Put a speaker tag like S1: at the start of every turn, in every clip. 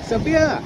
S1: Sophia.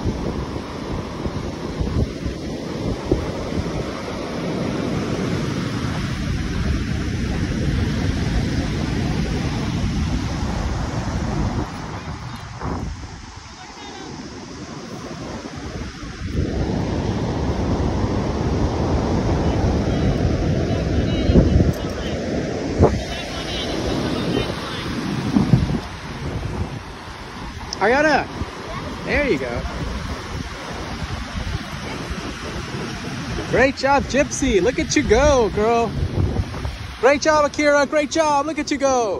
S1: Ariana, there you go. Great job, Gypsy. Look at you go, girl. Great job, Akira. Great job. Look at you go.